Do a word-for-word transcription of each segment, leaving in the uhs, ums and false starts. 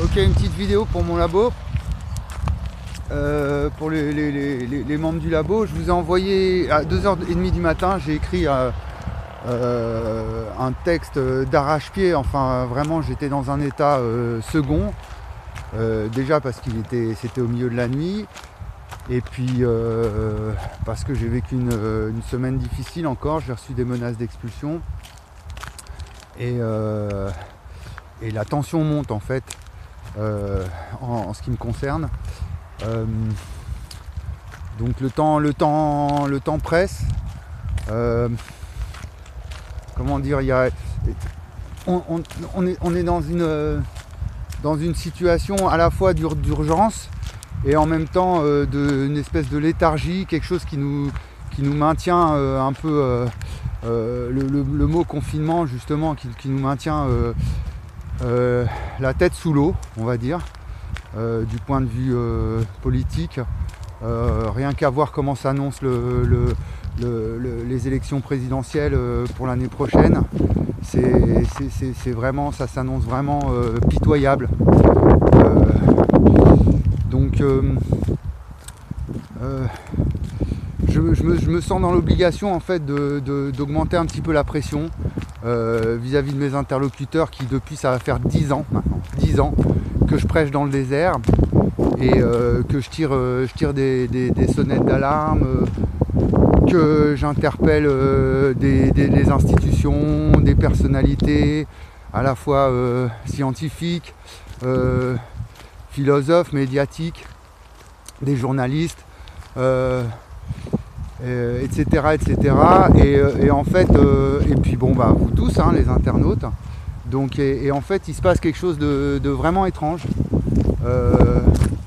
donc il y a une petite vidéo pour mon labo, euh, pour les, les, les, les membres du labo. Je vous ai envoyé à deux heures trente du matin, j'ai écrit euh, euh, un texte d'arrache-pied. Enfin vraiment j'étais dans un état euh, second, euh, déjà parce qu'il était c'était au milieu de la nuit, et puis euh, parce que j'ai vécu une, une semaine difficile encore. J'ai reçu des menaces d'expulsion et, euh, et la tension monte en fait euh, en, en ce qui me concerne. Euh, donc le temps, le temps, le temps presse. Euh, comment dire, il y a, on, on, on, est, on est dans une, dans une situation à la fois d'urgence et en même temps euh, de, une espèce de léthargie, quelque chose qui nous, qui nous maintient euh, un peu, euh, euh, le, le, le mot confinement justement, qui, qui nous maintient euh, euh, la tête sous l'eau, on va dire. Euh, du point de vue euh, politique, euh, rien qu'à voir comment s'annoncent le, le, le, le, les élections présidentielles euh, pour l'année prochaine, c'est vraiment, ça s'annonce vraiment euh, pitoyable. Euh, donc euh, euh, je, je, me, je me sens dans l'obligation en fait d'augmenter un petit peu la pression euh, vis-à-vis de mes interlocuteurs qui depuis ça va faire dix ans maintenant, dix ans que je prêche dans le désert et euh, que je tire, euh, je tire des, des, des sonnettes d'alarme, euh, que j'interpelle euh, des, des, des institutions, des personnalités à la fois euh, scientifiques, euh, philosophes, médiatiques, des journalistes, euh, euh, et cetera, et cetera. Et, et en fait, euh, et puis bon bah vous tous, hein, les internautes. Donc, et, et en fait, il se passe quelque chose de, de vraiment étrange. Euh, euh,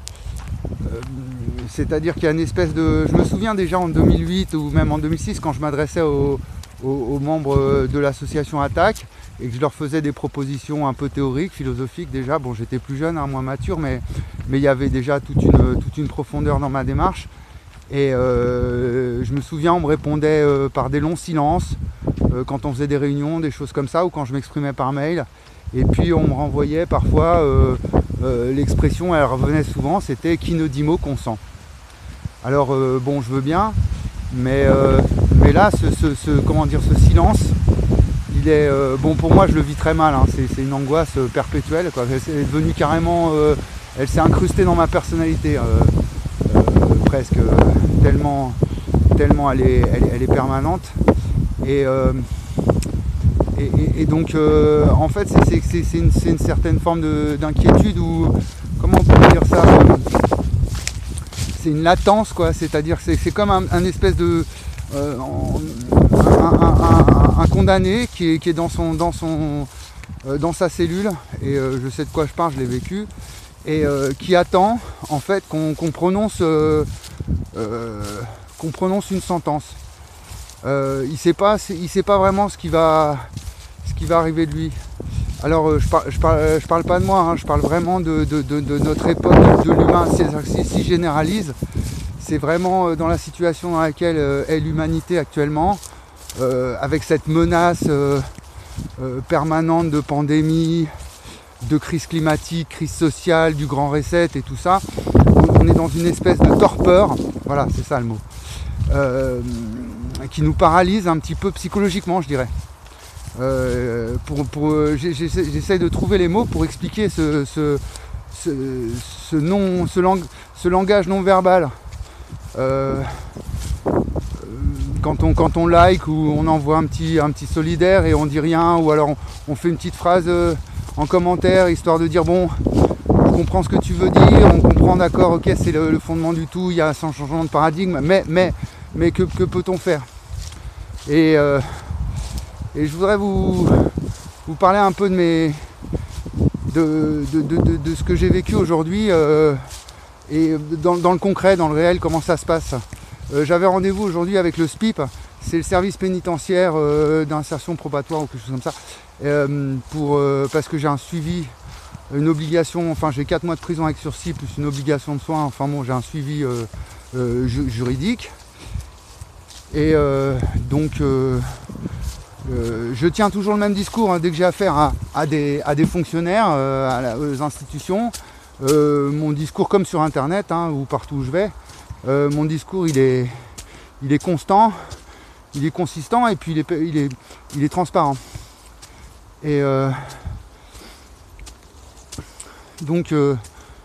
C'est-à-dire qu'il y a une espèce de... Je me souviens déjà en deux mille huit ou même en deux mille six, quand je m'adressais aux, aux, aux membres de l'association Attaque et que je leur faisais des propositions un peu théoriques, philosophiques déjà. Bon, j'étais plus jeune, hein, moins mature, mais, mais il y avait déjà toute une, toute une profondeur dans ma démarche. Et euh, je me souviens, on me répondait euh, par des longs silences, euh, quand on faisait des réunions, des choses comme ça, ou quand je m'exprimais par mail. Et puis on me renvoyait parfois, euh, euh, l'expression, elle revenait souvent, c'était « qui ne dit mot consent ». Alors euh, bon, je veux bien, mais, euh, mais là, ce, ce, ce, comment dire, ce silence, il est, euh, bon pour moi je le vis très mal, hein, c'est une angoisse perpétuelle, quoi. Elle est devenue carrément, euh, elle s'est incrustée dans ma personnalité. Euh, presque tellement tellement elle est, elle, elle est permanente et, euh, et, et, et donc euh, en fait c'est une, une certaine forme d'inquiétude ou comment on peut dire ça, c'est une latence quoi, c'est-à-dire c'est comme un, un espèce de euh, un, un, un, un condamné qui est, qui est dans son dans son euh, dans sa cellule et euh, je sais de quoi je parle, je l'ai vécu. Et euh, qui attend en fait qu'on qu'on prononce, euh, euh, qu'on prononce une sentence. Euh, il sait pas, il sait pas vraiment ce qui va, ce qui va arriver de lui. Alors euh, je, par, je, parle, je parle pas de moi, hein, je parle vraiment de, de, de, de notre époque, de l'humain. Si, si je généralise, c'est vraiment dans la situation dans laquelle euh, est l'humanité actuellement, euh, avec cette menace euh, euh, permanente de pandémie, de crise climatique, crise sociale, du grand reset et tout ça. On est dans une espèce de torpeur, voilà, c'est ça le mot, euh, qui nous paralyse un petit peu psychologiquement, je dirais. Euh, pour, pour, j'essaie de trouver les mots pour expliquer ce, ce, ce, ce, non, ce, lang, ce langage non verbal. Euh, quand on, quand on like ou on envoie un petit, un petit solidaire et on dit rien, ou alors on, on fait une petite phrase euh, en commentaire, histoire de dire bon, on comprend ce que tu veux dire, on comprend d'accord, ok, c'est le, le fondement du tout, il y a un changement de paradigme, mais, mais, mais que, que peut-on faire? Et, euh, et je voudrais vous, vous parler un peu de mes de, de, de, de, de ce que j'ai vécu aujourd'hui euh, et dans, dans le concret, dans le réel, comment ça se passe. Euh, J'avais rendez-vous aujourd'hui avec le S P I P, c'est le service pénitentiaire euh, d'insertion probatoire ou quelque chose comme ça. Euh, pour, euh, parce que j'ai un suivi, une obligation, enfin j'ai quatre mois de prison avec sursis plus une obligation de soins, enfin bon j'ai un suivi euh, euh, ju juridique et euh, donc euh, Euh, je tiens toujours le même discours hein, dès que j'ai affaire à, à, des, à des fonctionnaires, euh, à la, aux institutions. Euh, mon discours comme sur internet hein, ou partout où je vais, euh, mon discours il est, il est constant, il est consistant et puis il est, il est, il est transparent. Et euh, donc euh,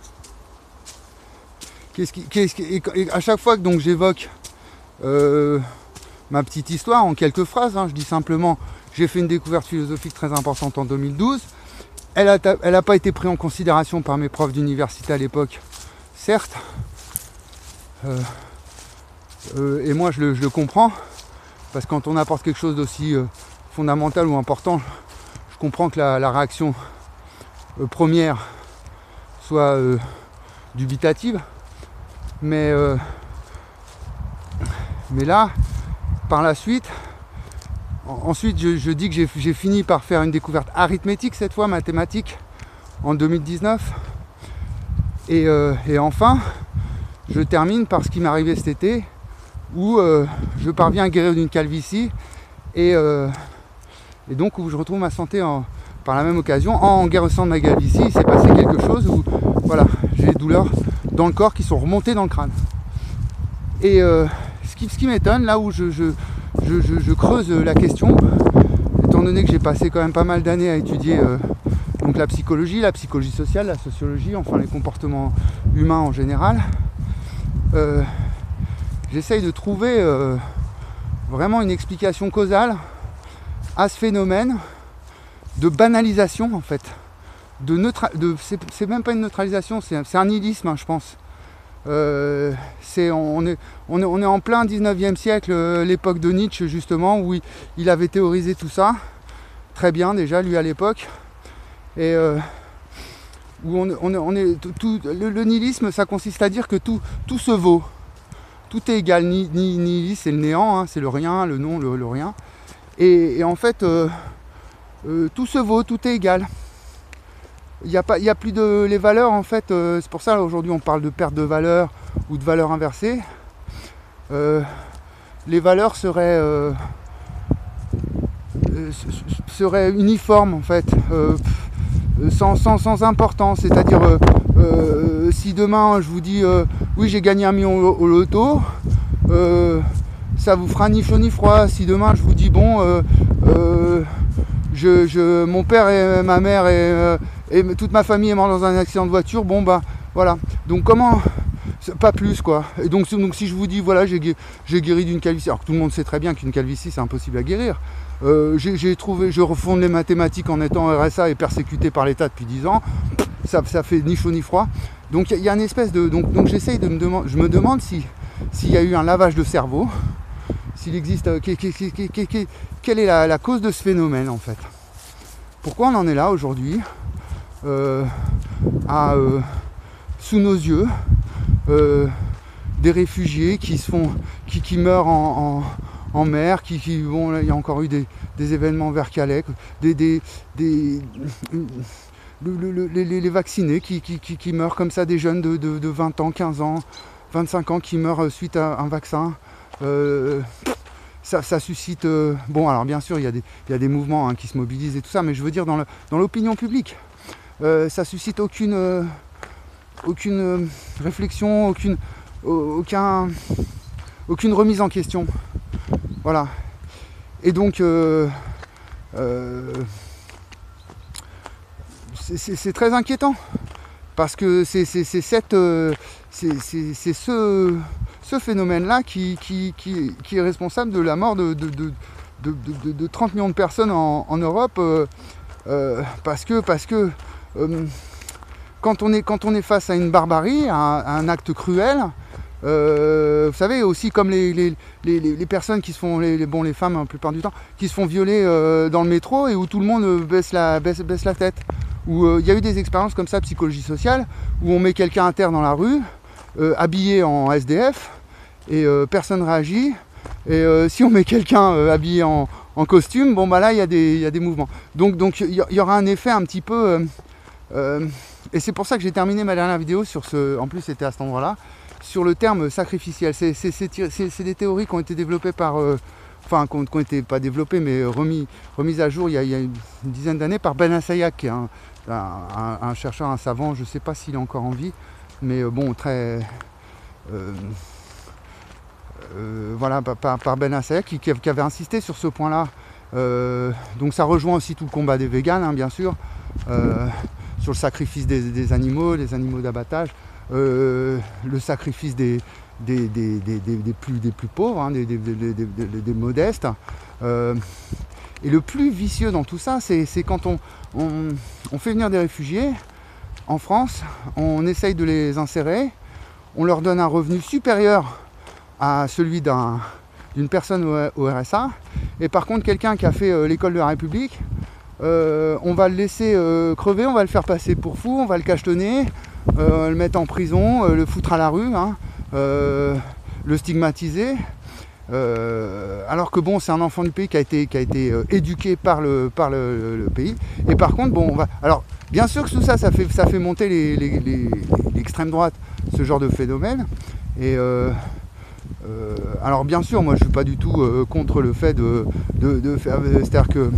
qu'est-ce qui, qu'est-ce qui, et, et à chaque fois que donc j'évoque euh, ma petite histoire en quelques phrases, hein, je dis simplement j'ai fait une découverte philosophique très importante en deux mille douze. Elle n'a elle a pas été prise en considération par mes profs d'université à l'époque, certes. Euh, euh, et moi je le, je le comprends, parce que quand on apporte quelque chose d'aussi euh, fondamental ou important, je comprends que la, la réaction euh, première soit euh, dubitative. Mais, euh, mais là, par la suite, ensuite je, je dis que j'ai, j'ai fini par faire une découverte arithmétique cette fois, mathématique, en deux mille dix-neuf. Et, euh, et enfin, je termine par ce qui m'est arrivé cet été, où euh, je parviens à guérir d'une calvitie, et, euh, et donc où je retrouve ma santé en, par la même occasion. En guérissant de ma calvitie, il s'est passé quelque chose où voilà, j'ai des douleurs dans le corps qui sont remontées dans le crâne. Et euh, ce qui, ce qui m'étonne, là où je, je, je, je, je creuse la question, étant donné que j'ai passé quand même pas mal d'années à étudier euh, donc la psychologie, la psychologie sociale, la sociologie, enfin les comportements humains en général, euh, j'essaye de trouver euh, vraiment une explication causale à ce phénomène de banalisation en fait. De neutra- de, c'est, c'est même pas une neutralisation, c'est, c'est un nihilisme, hein, je pense. Euh, c'est, on, est, on, est, on est en plein dix-neuvième siècle, euh, l'époque de Nietzsche justement, où il, il avait théorisé tout ça, très bien déjà lui à l'époque, et euh, où on, on, on est tout, tout, le, le nihilisme, ça consiste à dire que tout, tout se vaut, tout est égal, ni, ni, ni c'est le néant, hein, c'est le rien, le non, le, le rien, et, et en fait euh, euh, tout se vaut, tout est égal. Il n'y a, a plus de les valeurs en fait, euh, c'est pour ça aujourd'hui on parle de perte de valeur ou de valeur inversée. Euh, les valeurs seraient, euh, euh, seraient uniformes en fait, euh, sans, sans, sans importance. C'est-à-dire euh, euh, si demain je vous dis euh, oui j'ai gagné un million au, au loto, euh, ça vous fera ni chaud ni froid. Si demain je vous dis bon euh, euh, je, je, mon père et ma mère et euh, et toute ma famille est morte dans un accident de voiture, bon bah voilà, donc comment, pas plus quoi, et donc, donc si je vous dis voilà j'ai, j'ai guéri d'une calvitie, alors que tout le monde sait très bien qu'une calvitie c'est impossible à guérir, euh, j'ai, j'ai trouvé, je refonde les mathématiques en étant R S A et persécuté par l'État depuis dix ans, ça, ça fait ni chaud ni froid, donc il y, y a une espèce de, donc, donc j'essaye de me demander, je me demande si, s'il y a eu un lavage de cerveau, s'il existe, euh, quelle est la, la cause de ce phénomène en fait, pourquoi on en est là aujourd'hui. Euh, à, euh, sous nos yeux euh, des réfugiés qui se font qui, qui meurent en, en, en mer, qui, qui bon là, il y a encore eu des, des événements vers Calais, des, des, des le, le, le, les, les vaccinés qui, qui, qui, qui meurent comme ça, des jeunes de, de, de vingt ans, quinze ans, vingt-cinq ans qui meurent suite à un vaccin. Euh, Ça, ça suscite... Euh, bon, alors bien sûr, il y a des, il y a des mouvements hein, qui se mobilisent et tout ça, mais je veux dire dans, le, dans l'opinion publique. Euh, ça suscite aucune, euh, aucune euh, réflexion, aucune, aucun, aucune remise en question. Voilà. Et donc, euh, euh, c'est, c'est, c'est très inquiétant, parce que c'est, c'est, c'est, cette, euh, c'est, c'est, c'est ce, ce phénomène-là qui, qui, qui, qui est responsable de la mort de, de, de, de, de, de trente millions de personnes en, en Europe, euh, euh, parce que... Parce que Euh, quand, on est, quand on est face à une barbarie, à un, à un acte cruel, euh, vous savez, aussi comme les, les, les, les personnes qui se font, les, les, bon, les femmes la plupart du temps, qui se font violer euh, dans le métro et où tout le monde euh, baisse, la, baisse, baisse la tête. Où il euh, y a eu des expériences comme ça, psychologie sociale, où on met quelqu'un à terre dans la rue, euh, habillé en S D F, et euh, personne réagit. Et euh, si on met quelqu'un euh, habillé en, en costume, bon bah là il y, y a des mouvements. Donc donc il y, y aura un effet un petit peu... Euh, Euh, et c'est pour ça que j'ai terminé ma dernière vidéo sur ce, en plus c'était à cet endroit là, sur le terme sacrificiel. C'est, c'est, c'est, c'est, c'est des théories qui ont été développées par, euh, enfin qui n'ont été pas développées, mais remis, remis à jour il y a, il y a une dizaine d'années par Ben Assayak, qui est un, un, un, un chercheur, un savant, je ne sais pas s'il est encore en vie, mais euh, bon, très... Euh, euh, voilà, par, par Ben Assayak, qui, qui avait insisté sur ce point-là. Euh, donc ça rejoint aussi tout le combat des véganes, hein, bien sûr, euh, sur le sacrifice des, des animaux, des animaux d'abattage, euh, le sacrifice des, des, des, des, des, des, plus, des plus pauvres, hein, des, des, des, des, des, des modestes. Euh, et le plus vicieux dans tout ça, c'est quand on, on, on fait venir des réfugiés en France, on essaye de les insérer, on leur donne un revenu supérieur à celui d'un d'une personne au R S A, et par contre quelqu'un qui a fait euh, l'école de la République, euh, on va le laisser euh, crever, on va le faire passer pour fou, on va le cachetonner, euh, le mettre en prison, euh, le foutre à la rue, hein, euh, le stigmatiser, euh, alors que bon, c'est un enfant du pays qui a été, qui a été euh, éduqué par le, par le, le pays, et par contre bon, on va, alors bien sûr que tout ça, ça fait, ça fait monter l'extrême droite, ce genre de phénomène, et euh, Euh, alors bien sûr, moi je suis pas du tout euh, contre le fait de, de, de faire... C'est-à-dire que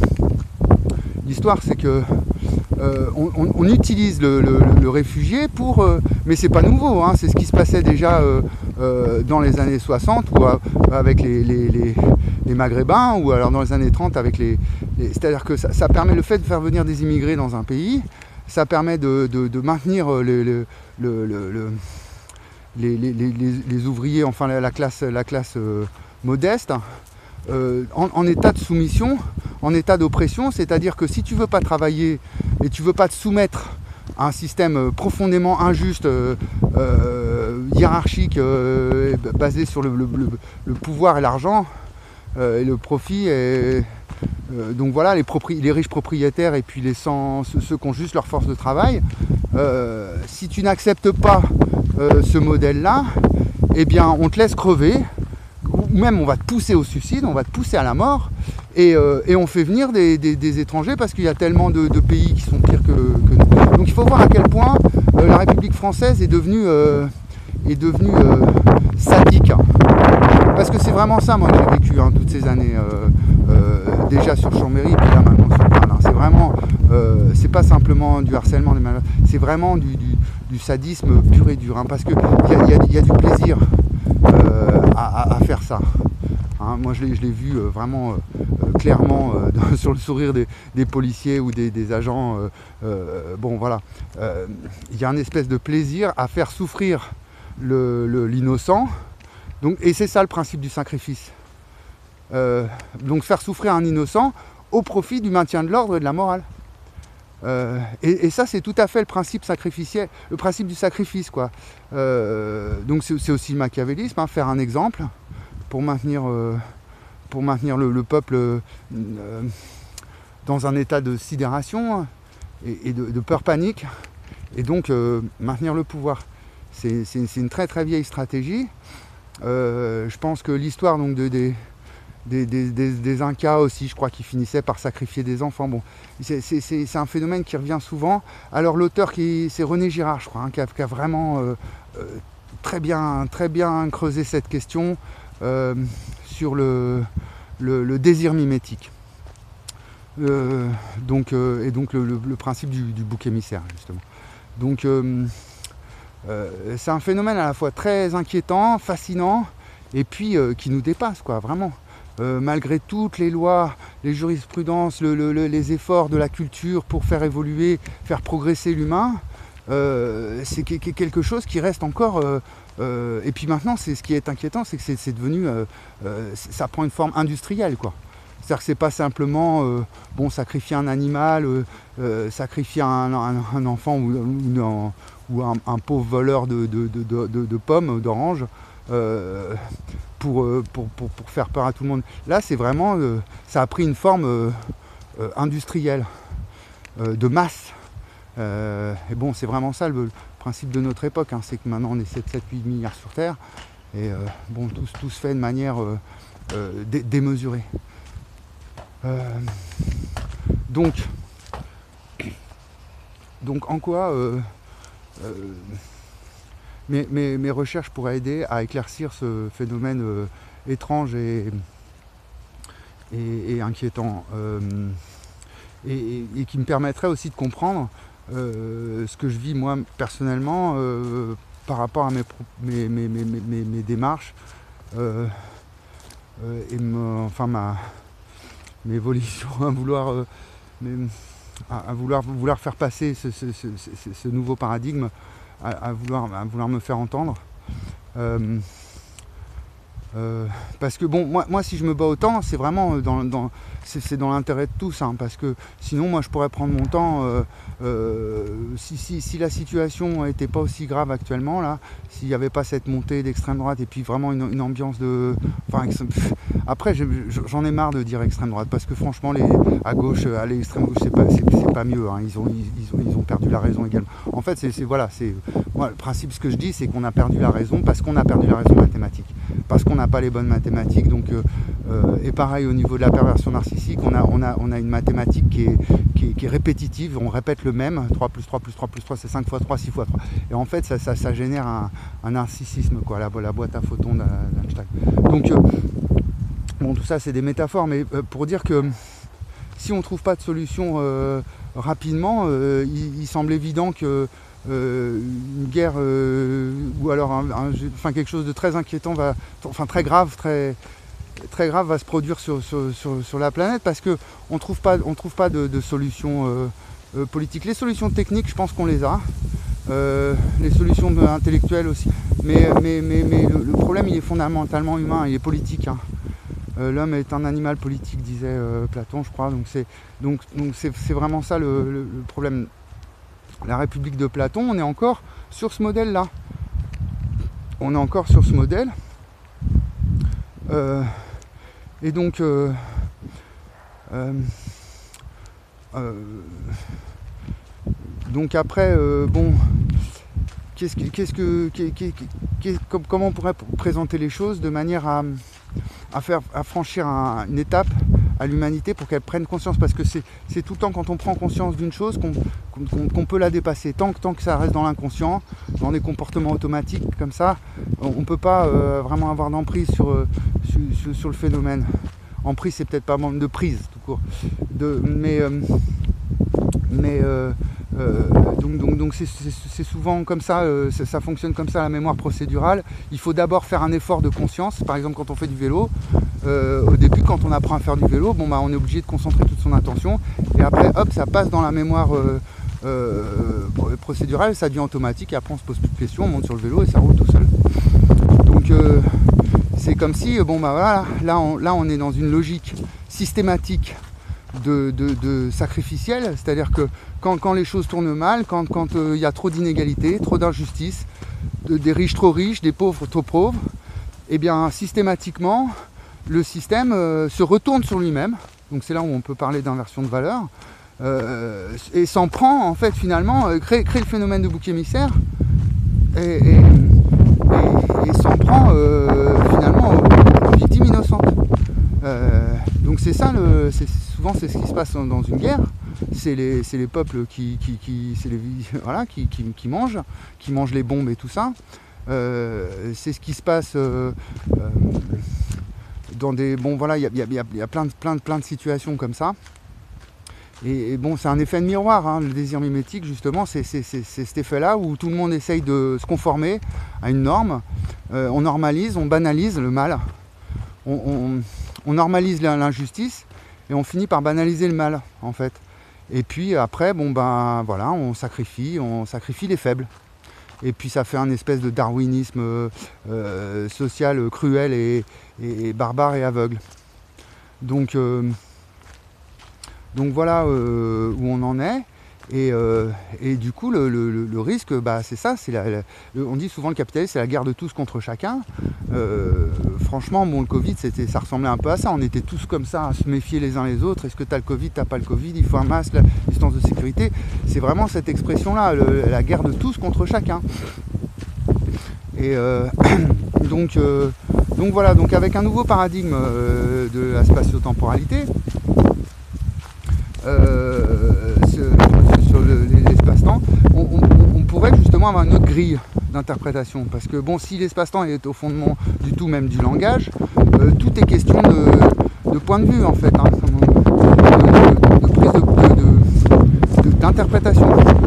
l'histoire c'est que euh, on, on, on utilise le, le, le réfugié pour... Euh, mais c'est pas nouveau, hein, c'est ce qui se passait déjà euh, euh, dans les années soixante ou euh, avec les, les, les, les Maghrébins, ou alors dans les années trente avec les... les C'est-à-dire que ça, ça permet le fait de faire venir des immigrés dans un pays, ça permet de, de, de maintenir le... le, le, le, le Les, les, les, les ouvriers, enfin la, la classe, la classe euh, modeste, euh, en, en état de soumission, en état d'oppression, c'est-à-dire que si tu veux pas travailler et tu veux pas te soumettre à un système profondément injuste, euh, euh, hiérarchique, euh, basé sur le, le, le, le pouvoir et l'argent, euh, et le profit, et, euh, donc voilà, les, les riches propriétaires et puis les sans, ceux, ceux qui ont juste leur force de travail, euh, si tu n'acceptes pas Euh, ce modèle-là, eh bien, on te laisse crever, ou même on va te pousser au suicide, on va te pousser à la mort, et, euh, et on fait venir des, des, des étrangers parce qu'il y a tellement de, de pays qui sont pires que, que nous. Donc il faut voir à quel point euh, la République française est devenue, euh, est devenue euh, sadique. Parce que c'est vraiment ça, moi, que j'ai vécu hein, toutes ces années, euh, euh, déjà sur Chambéry, puis là maintenant sur Paris. Hein. C'est vraiment, euh, c'est pas simplement du harcèlement, c'est vraiment du, du du sadisme pur et dur, hein, parce qu'il y, y, y a du plaisir euh, à, à, à faire ça. Hein, moi je l'ai vu euh, vraiment euh, clairement euh, dans, sur le sourire des, des policiers ou des, des agents. Euh, euh, bon voilà, il euh, y a une espèce de plaisir à faire souffrir l'innocent. Et c'est ça le principe du sacrifice. Euh, donc faire souffrir un innocent au profit du maintien de l'ordre et de la morale. Euh, et, et ça c'est tout à fait le principe sacrificiel, le principe du sacrifice quoi. Euh, donc c'est aussi le machiavélisme, hein, faire un exemple pour maintenir, euh, pour maintenir le, le peuple euh, dans un état de sidération et, et de, de peur panique, et donc euh, maintenir le pouvoir. C'est une très très vieille stratégie. Euh, je pense que l'histoire donc de, des Des, des, des, des Incas aussi, je crois, qui finissaient par sacrifier des enfants. Bon, c'est un phénomène qui revient souvent. Alors l'auteur, c'est René Girard, je crois, hein, qui, a, qui a vraiment euh, euh, très, bien, très bien creusé cette question euh, sur le, le, le désir mimétique. Euh, donc, euh, et donc le, le, le principe du, du bouc émissaire, justement. Donc euh, euh, c'est un phénomène à la fois très inquiétant, fascinant, et puis euh, qui nous dépasse, quoi, vraiment. Euh, malgré toutes les lois, les jurisprudences, le, le, les efforts de la culture pour faire évoluer, faire progresser l'humain, euh, c'est quelque chose qui reste encore... Euh, euh, et puis maintenant, c'est ce qui est inquiétant, c'est que c'est devenu... Euh, euh, ça prend une forme industrielle, quoi. C'est-à-dire que c'est pas simplement euh, bon, sacrifier un animal, euh, euh, sacrifier un, un, un enfant ou, ou, ou un, un pauvre voleur de, de, de, de, de pommes, d'oranges, euh, pour, pour, pour, pour faire peur à tout le monde. Là, c'est vraiment... Euh, ça a pris une forme euh, euh, industrielle, euh, de masse. Euh, et bon, c'est vraiment ça le, le principe de notre époque, hein, c'est que maintenant on est sept, huit milliards sur Terre, et euh, bon, tout, tout se fait de manière euh, euh, dé démesurée. Euh, donc, donc en quoi euh, euh, mes, mes, mes recherches pourraient aider à éclaircir ce phénomène euh, étrange et, et, et inquiétant, euh, et, et, et qui me permettrait aussi de comprendre euh, ce que je vis moi personnellement euh, par rapport à mes, mes, mes, mes, mes, mes démarches euh, euh, et me, enfin ma, mes volitions à vouloir, euh, mes, à, à vouloir, vouloir faire passer ce, ce, ce, ce, ce nouveau paradigme, à, à, vouloir, à vouloir me faire entendre. Euh, Euh, parce que bon, moi, moi si je me bats autant, c'est vraiment dans, dans, c'est dans l'intérêt de tous, hein, parce que sinon moi je pourrais prendre mon temps, euh, euh, si, si, si la situation n'était pas aussi grave actuellement, là, s'il n'y avait pas cette montée d'extrême droite et puis vraiment une, une ambiance de... Enfin, après j'en ai marre de dire extrême droite, parce que franchement les, à gauche, à l'extrême gauche, c'est pas, c'est pas mieux, hein, ils, ont, ils, ils, ont, ils ont perdu la raison également. En fait, c'est voilà, c'est moi, le principe, ce que je dis, c'est qu'on a perdu la raison parce qu'on a perdu la raison mathématique. Parce qu'on n'a pas les bonnes mathématiques, donc euh, euh, et pareil au niveau de la perversion narcissique, on a, on a, on a une mathématique qui est, qui, est, qui est répétitive, on répète le même, trois plus trois plus trois plus trois, c'est cinq fois trois, six fois trois, et en fait ça, ça, ça génère un, un narcissisme, quoi, la, la boîte à photons d'Einstein. Donc euh, bon, tout ça c'est des métaphores, mais euh, pour dire que si on ne trouve pas de solution euh, rapidement, euh, il, il semble évident que Euh, une guerre euh, ou alors un, un, enfin quelque chose de très inquiétant va, enfin très grave, très très grave va se produire sur, sur, sur, sur la planète, parce que on trouve pas on trouve pas de, de solutions euh, euh, politiques. Les solutions techniques, je pense qu'on les a, euh, les solutions intellectuelles aussi, mais mais mais, mais le, le problème il est fondamentalement humain, il est politique, hein. Euh, l'homme est un animal politique, disait euh, Platon, je crois, donc c'est donc donc c'est c'est vraiment ça le, le, le problème. La République de Platon, on est encore sur ce modèle-là. On est encore sur ce modèle. Euh, et donc, euh, euh, euh, donc après, euh, bon, qu'est-ce que, qu'est-ce que, qu'est, qu'est, qu'est, comment on pourrait présenter les choses de manière à, à faire, à franchir un, une étape à l'humanité pour qu'elle prenne conscience, parce que c'est, c'est tout le temps quand on prend conscience d'une chose qu'on, qu'on, qu'on peut la dépasser. Tant que, tant que ça reste dans l'inconscient, dans des comportements automatiques comme ça, on ne peut pas euh, vraiment avoir d'emprise sur, euh, sur, sur le phénomène. Emprise, c'est peut-être pas bon, de prise tout court. De, mais euh, mais euh, euh, donc, donc, donc c'est, c'est, c'est souvent comme ça, euh, ça, ça fonctionne comme ça la mémoire procédurale. Il faut d'abord faire un effort de conscience. Par exemple, quand on fait du vélo, euh, au début, quand on apprend à faire du vélo, bon, bah, on est obligé de concentrer toute son attention. Et après, hop, ça passe dans la mémoire euh, euh, procédurale, ça devient automatique. Et après, on se pose plus de questions, on monte sur le vélo et ça roule tout seul. Donc, euh, c'est comme si, bon, bah voilà, là on, là, on est dans une logique systématique de, de, de sacrificielle, c'est-à-dire que quand, quand les choses tournent mal, quand il quand, euh, y a trop d'inégalités, trop d'injustice, de, des riches trop riches, des pauvres trop pauvres, et eh bien systématiquement le système euh, se retourne sur lui-même. Donc c'est là où on peut parler d'inversion de valeur, euh, et s'en prend en fait finalement, euh, crée, crée le phénomène de bouc émissaire et, et, et, et s'en prend euh, finalement aux, aux victimes innocentes. Euh, donc c'est ça, le, c'est, souvent c'est ce qui se passe dans une guerre, c'est les, c'est les peuples qui, qui, qui, c'est les, voilà, qui, qui, qui mangent, qui mangent les bombes et tout ça. Euh, c'est ce qui se passe euh, euh, dans des... Bon voilà, il y a, y a, y a plein, de, plein, de, plein de situations comme ça. Et, et bon, c'est un effet de miroir, hein, le désir mimétique justement, c'est, c'est, c'est, c'est cet effet-là où tout le monde essaye de se conformer à une norme, euh, on normalise, on banalise le mal. On, on, on normalise l'injustice et on finit par banaliser le mal en fait. Et puis après, bon ben voilà, on sacrifie, on sacrifie les faibles. Et puis ça fait un espèce de darwinisme euh, social cruel et, et, et barbare et aveugle. Donc, euh, donc voilà euh, où on en est. Et, euh, et du coup, le, le, le risque, bah, c'est ça. C'est la, la, on dit souvent le capitalisme, c'est la guerre de tous contre chacun. Euh, franchement, bon, le Covid, c'était, ça ressemblait un peu à ça. On était tous comme ça, à se méfier les uns les autres. Est-ce que tu as le Covid, tu n'as pas le Covid, il faut un masque, la distance de sécurité. C'est vraiment cette expression-là, le, la guerre de tous contre chacun. Et euh, donc, euh, donc voilà, donc avec un nouveau paradigme euh, de la spatio-temporalité, euh, sur, sur le, l'espace-temps, on, on, on pourrait justement avoir une autre grille d'interprétation. Parce que bon, si l'espace-temps est au fondement du tout même du langage, euh, tout est question de, de point de vue en fait, hein, de, de, de prise de, de, de, d'interprétation.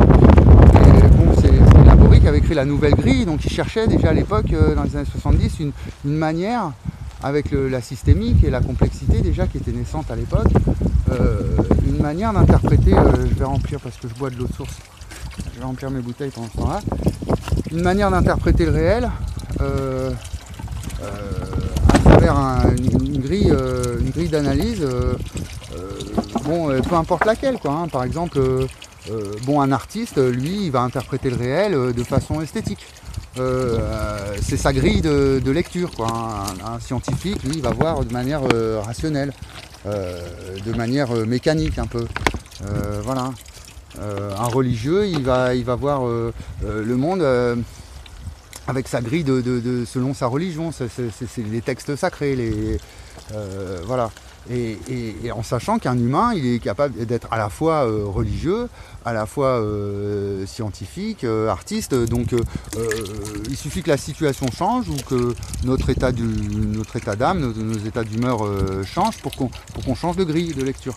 Et bon, c'est, c'est Laborie qui avait écrit la nouvelle grille, donc il cherchait déjà à l'époque, euh, dans les années soixante-dix, une, une manière, avec le, la systémique et la complexité déjà qui était naissante à l'époque, euh, une manière d'interpréter, euh, je vais remplir parce que je bois de l'eau de source, je vais remplir mes bouteilles pendant ce temps-là, une manière d'interpréter le réel euh, euh, à travers un, une, une grille, euh, une grille d'analyse, euh, euh, bon, euh, peu importe laquelle, quoi, hein. Par exemple, euh, euh, bon, un artiste, lui, il va interpréter le réel euh, de façon esthétique. Euh, euh, c'est sa grille de, de lecture, quoi. Un, un scientifique, lui, il va voir de manière euh, rationnelle, euh, de manière euh, mécanique un peu. Euh, voilà. Euh, un religieux, il va, il va voir euh, euh, le monde euh, avec sa grille de, de, de, selon sa religion. C'est, c'est, c'est les textes sacrés, les, euh, voilà. Et, et, et en sachant qu'un humain, il est capable d'être à la fois euh, religieux, à la fois euh, scientifique, euh, artiste. Donc euh, euh, il suffit que la situation change ou que notre état, du, notre état d'âme, nos, nos états d'humeur euh, changent pour qu'on, pour qu'on change de grille de lecture.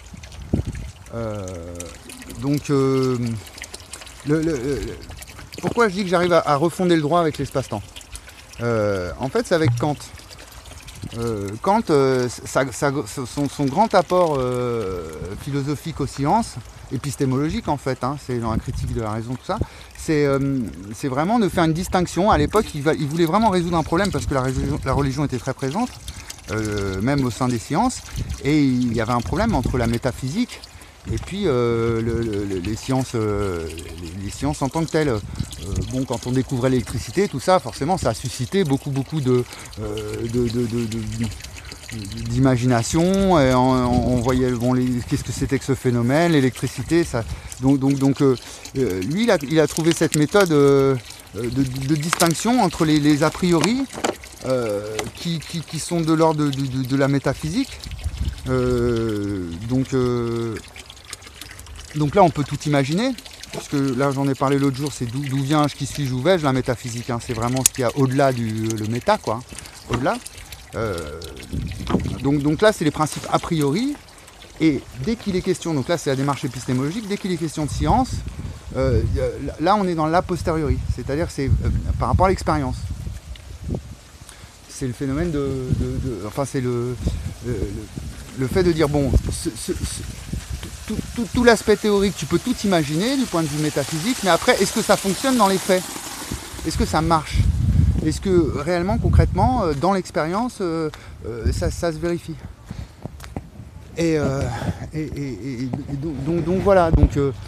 Euh, donc, euh, le, le, le, pourquoi je dis que j'arrive à, à refonder le droit avec l'espace-temps? euh, En fait, c'est avec Kant. Euh, Kant, euh, sa, sa, son, son grand apport euh, philosophique aux sciences, épistémologique en fait, hein, c'est dans la critique de la raison, tout ça, c'est, euh, c'est vraiment de faire une distinction. À l'époque, il, va, il voulait vraiment résoudre un problème parce que la religion, la religion était très présente, euh, même au sein des sciences, et il y avait un problème entre la métaphysique et puis euh, le, le, les, sciences, euh, les, les sciences en tant que telles. Euh, bon, quand on découvrait l'électricité, tout ça, forcément, ça a suscité beaucoup, beaucoup de, euh, de, de, de, de, d'imagination. Et on, on voyait bon, les, qu'est-ce que c'était que ce phénomène, l'électricité. Ça, donc, donc, donc euh, lui, il a, il a trouvé cette méthode euh, de, de, de distinction entre les, les a priori euh, qui, qui, qui sont de l'ordre de, de, de la métaphysique. Euh, donc euh, Donc là, on peut tout imaginer, puisque là, j'en ai parlé l'autre jour, c'est d'où, d'où viens-je, qui suis-je, où vais-je, la métaphysique, hein, c'est vraiment ce qu'il y a au-delà du le méta, quoi, hein, au-delà. Euh, donc, donc là, c'est les principes a priori, et dès qu'il est question, donc là, c'est la démarche épistémologique, dès qu'il est question de science, euh, là, on est dans l'a posteriori, c'est-à-dire que c'est euh, par rapport à l'expérience. C'est le phénomène de... de, de enfin, c'est le, le, le fait de dire, bon, ce, ce, ce, Tout, tout, tout l'aspect théorique, tu peux tout imaginer du point de vue métaphysique, mais après, est-ce que ça fonctionne dans les faits? Est-ce que ça marche? Est-ce que réellement, concrètement, dans l'expérience, euh, euh, ça, ça se vérifie? Et, euh, et, et, et donc, donc, donc voilà, donc, euh,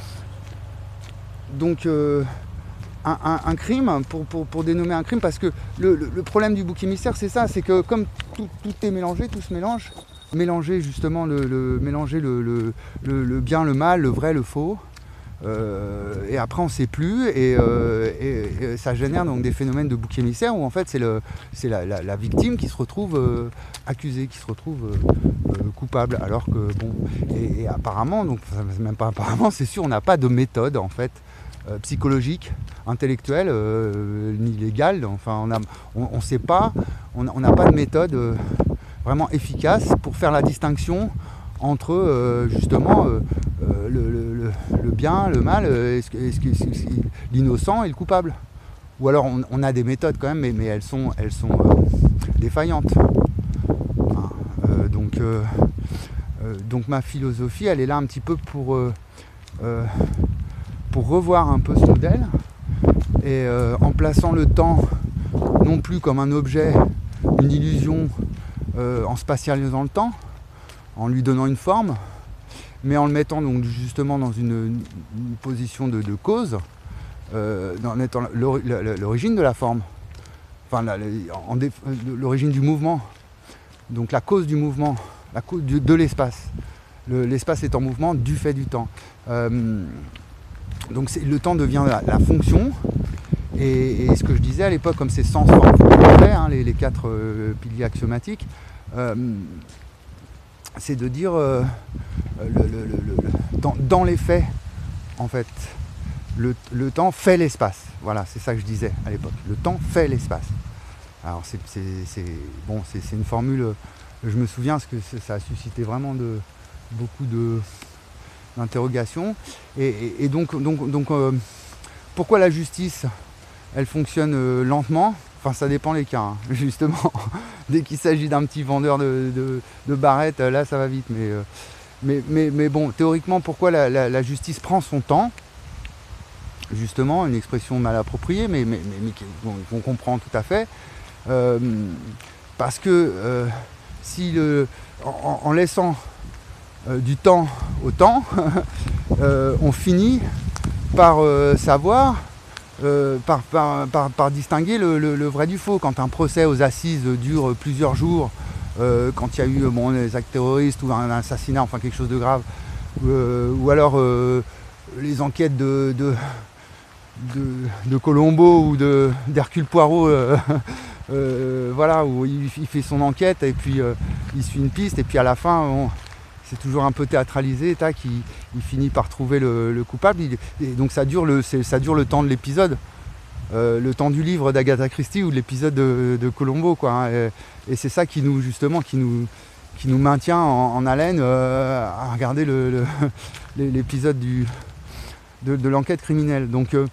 donc euh, un, un, un crime, pour, pour, pour dénommer un crime, parce que le, le, le problème du bouc émissaire, c'est ça, c'est que comme tout, tout est mélangé, tout se mélange, mélanger justement le, le, mélanger le, le, le, le bien, le mal, le vrai, le faux, euh, et après on ne sait plus, et, euh, et, et ça génère donc des phénomènes de bouc émissaire où en fait c'est, le, c'est la, la, la victime qui se retrouve euh, accusée, qui se retrouve euh, euh, coupable, alors que bon, et, et apparemment, donc même pas apparemment, c'est sûr, on n'a pas de méthode en fait euh, psychologique, intellectuelle, euh, ni légale, enfin on a, on, on sait pas, on n'a pas de méthode euh, vraiment efficace pour faire la distinction entre euh, justement euh, euh, le, le, le bien, le mal, euh, est-ce que, est-ce que, est-ce que, l'innocent et le coupable. Ou alors on, on a des méthodes quand même, mais, mais elles sont, elles sont euh, défaillantes. Hein, euh, donc, euh, euh, donc ma philosophie, elle est là un petit peu pour, euh, euh, pour revoir un peu ce modèle, et euh, en plaçant le temps non plus comme un objet, une illusion, Euh, en spatialisant le temps, en lui donnant une forme, mais en le mettant donc justement dans une, une position de, de cause, euh, en étant l'origine de la forme, enfin la, en dé, l'origine du mouvement, donc la cause du mouvement, la cause du, de l'espace. Le, l'espace est en mouvement du fait du temps. Euh, donc c'est, le temps devient la, la fonction. Et, et ce que je disais à l'époque, comme c'est sens, forme, effet, hein, les, les quatre euh, piliers axiomatiques, euh, c'est de dire euh, le, le, le, le, dans, dans les faits, en fait, le, le temps fait l'espace. Voilà, c'est ça que je disais à l'époque. Le temps fait l'espace. Alors c'est, c'est, c'est bon, c'est, c'est une formule je me souviens parce que ça a suscité vraiment de, beaucoup de, d'interrogations. Et, et, et donc, donc, donc euh, pourquoi la justice, elle fonctionne euh, lentement? Enfin, ça dépend les cas, hein. Justement. Dès qu'il s'agit d'un petit vendeur de, de, de barrettes, là, ça va vite. Mais, euh, mais, mais, mais bon, théoriquement, pourquoi la, la, la justice prend son temps? Justement, une expression mal appropriée, mais, mais, mais, mais qu'on comprend tout à fait. Euh, parce que euh, si le, en, en laissant euh, du temps au temps, euh, on finit par euh, savoir, euh, par, par, par, par distinguer le, le, le vrai du faux. Quand un procès aux assises dure plusieurs jours, euh, quand il y a eu bon, des actes terroristes ou un, un assassinat, enfin quelque chose de grave, euh, ou alors euh, les enquêtes de, de, de, de Colombo ou de, d'Hercule Poirot, euh, euh, voilà, où il, il fait son enquête et puis euh, il suit une piste et puis à la fin, bon, c'est toujours un peu théâtralisé, tac, il, il finit par trouver le, le coupable. Il, et donc ça dure le, ça dure le temps de l'épisode, euh, le temps du livre d'Agatha Christie ou de l'épisode de, de Colombo, quoi. Hein, et, et c'est ça qui nous, justement, qui nous, qui nous maintient en, en haleine euh, à regarder le, le, l'épisode du, de, de l'enquête criminelle. Donc, euh,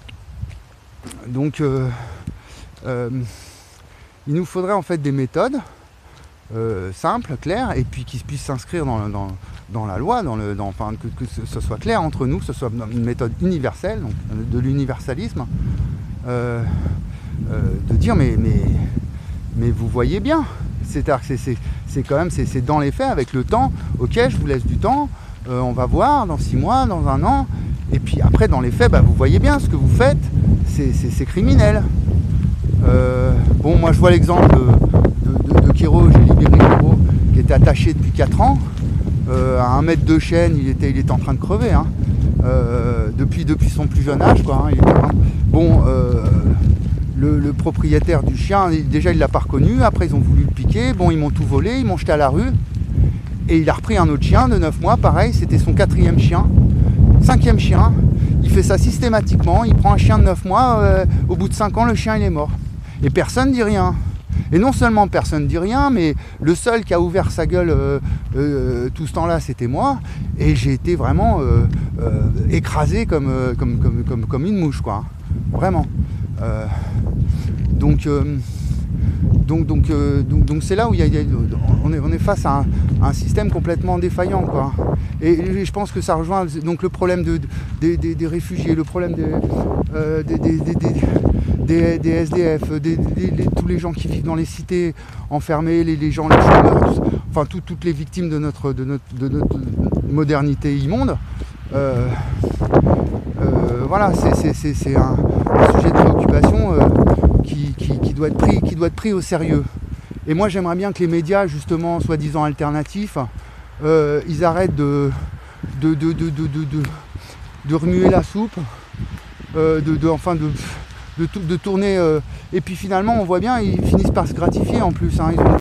donc euh, euh, il nous faudrait en fait des méthodes Euh, simple, clair, et puis qui puisse s'inscrire dans, dans, dans la loi, dans le, dans, enfin, que, que ce soit clair entre nous, que ce soit une méthode universelle, donc de l'universalisme, euh, euh, de dire mais, mais, mais vous voyez bien, c'est-à-dire que c'est, c'est quand même c'est, c'est dans les faits, avec le temps, ok, je vous laisse du temps, euh, on va voir dans six mois, dans un an, et puis après dans les faits, bah, vous voyez bien ce que vous faites, c'est, c'est, c'est criminel. Euh, bon, moi je vois l'exemple de De, de Kero, j'ai libéré Kero, qui était attaché depuis quatre ans, euh, à un mètre de chaîne, il était, il était en train de crever, hein. euh, depuis, depuis son plus jeune âge, quoi, hein, il était, hein. Bon, euh, le, le propriétaire du chien, déjà il l'a pas reconnu, après ils ont voulu le piquer, bon ils m'ont tout volé, ils m'ont jeté à la rue, et il a repris un autre chien de neuf mois, pareil, c'était son quatrième chien, cinquième chien, il fait ça systématiquement, il prend un chien de neuf mois, euh, au bout de cinq ans le chien il est mort, et personne ne dit rien. Et non seulement personne ne dit rien, mais le seul qui a ouvert sa gueule euh, euh, tout ce temps-là, c'était moi. Et j'ai été vraiment euh, euh, écrasé comme, euh, comme, comme, comme, comme une mouche, quoi. Vraiment. Euh, donc, euh, donc, donc, euh, donc, donc c'est là où il y a, il y a, on, est, on est face à un, à un système complètement défaillant, quoi. Et, et je pense que ça rejoint donc, le problème de, de, des, des, des réfugiés, le problème des, euh, des, des, des, des Des, des S D F, des, des, des, tous les gens qui vivent dans les cités enfermés, les, les gens, les chômeurs, tout, enfin tout, toutes les victimes de notre, de notre, de notre modernité immonde. Euh, euh, voilà, c'est, c'est, c'est, c'est un, un sujet de préoccupation euh, qui, qui, qui, doit être pris, qui doit être pris au sérieux. Et moi j'aimerais bien que les médias, justement, soi-disant alternatifs, euh, ils arrêtent de, de, de, de, de, de, de, de remuer la soupe, euh, de, de, enfin de... De, de tourner euh, et puis finalement on voit bien ils finissent par se gratifier en plus, hein, ils ont